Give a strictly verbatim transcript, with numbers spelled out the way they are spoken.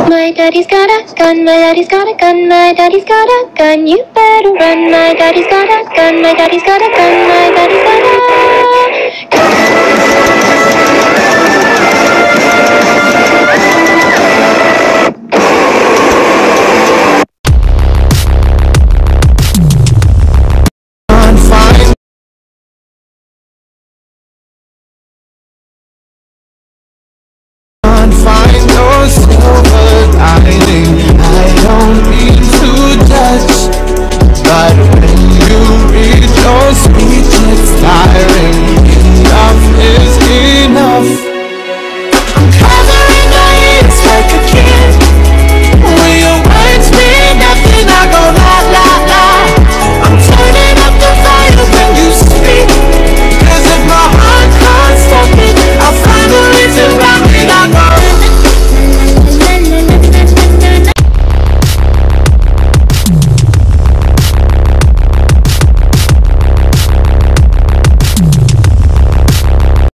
My daddy's got a gun, my daddy's got a gun, my daddy's got a gun. You better run, my daddy's got a gun, my daddy's got a gun, my daddy's got a gun.